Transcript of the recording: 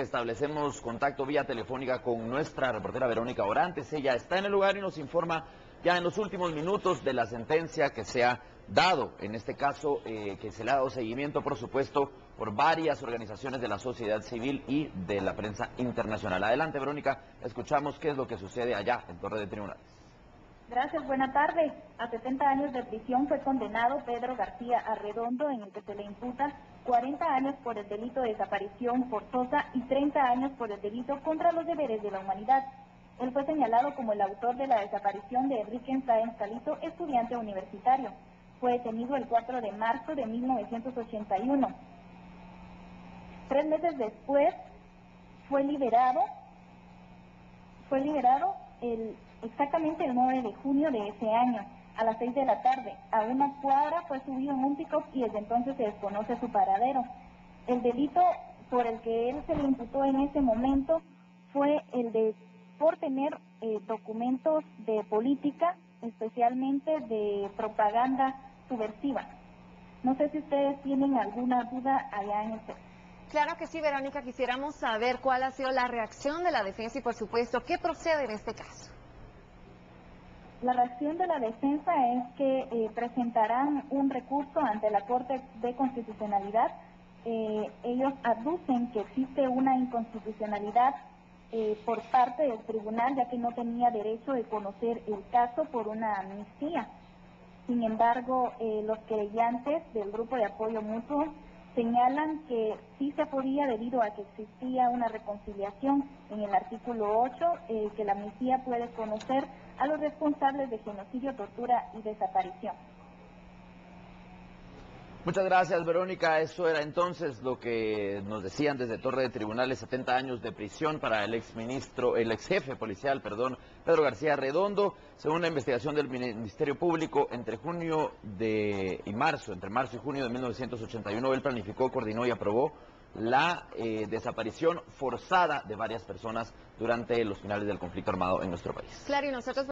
Establecemos contacto vía telefónica con nuestra reportera Verónica Orantes. Ella está en el lugar y nos informa ya en los últimos minutos de la sentencia que se ha dado, en este caso que se le ha dado seguimiento, por supuesto, por varias organizaciones de la sociedad civil y de la prensa internacional. Adelante, Verónica, escuchamos qué es lo que sucede allá en Torre de Tribunales. Gracias, buena tarde. A 70 años de prisión fue condenado Pedro García Arredondo, en el que se le imputa 40 años por el delito de desaparición forzosa y 30 años por el delito contra los deberes de la humanidad. Él fue señalado como el autor de la desaparición de Enrique Sáenz Calito, estudiante universitario. Fue detenido el 4 de marzo de 1981. 3 meses después fue liberado exactamente el 9 de junio de ese año, a las 6 de la tarde. A una cuadra fue subido en un pick-up y desde entonces se desconoce su paradero. El delito por el que él se le imputó en ese momento fue el de por tener documentos de política, especialmente de propaganda subversiva. No sé si ustedes tienen alguna duda allá en este. Claro que sí, Verónica, quisiéramos saber cuál ha sido la reacción de la defensa y, por supuesto, qué procede en este caso. La reacción de la defensa es que presentarán un recurso ante la Corte de Constitucionalidad. Ellos aducen que existe una inconstitucionalidad por parte del tribunal, ya que no tenía derecho de conocer el caso por una amnistía. Sin embargo, los querellantes del Grupo de Apoyo Mutuo señalan que sí se podía debido a que existía una reconciliación en el artículo 8, que la amnistía puede conocer a los responsables de genocidio, tortura y desaparición. Muchas gracias, Verónica. Eso era entonces lo que nos decían desde Torre de Tribunales: 70 años de prisión para el ex jefe policial, Pedro García Arredondo. Según la investigación del Ministerio Público, entre marzo y junio de 1981, él planificó, coordinó y aprobó la desaparición forzada de varias personas durante los finales del conflicto armado en nuestro país. Claro, y nosotros